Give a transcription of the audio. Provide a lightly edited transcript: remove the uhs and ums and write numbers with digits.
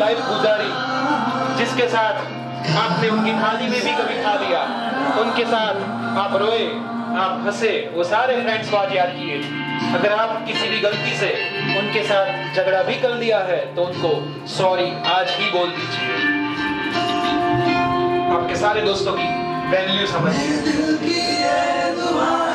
Life गुजारी, जिसके साथ आपने उनकी थाली में भी कभी खा लिया, उनके साथ आप रोए, आप हंसे, वो सारे फ्रेंड्स को आज याद किए। अगर आप किसी भी गलती से उनके साथ झगड़ा भी कर लिया है तो उनको सॉरी आज ही बोल दीजिए। आपके सारे दोस्तों की वैल्यू समझिए।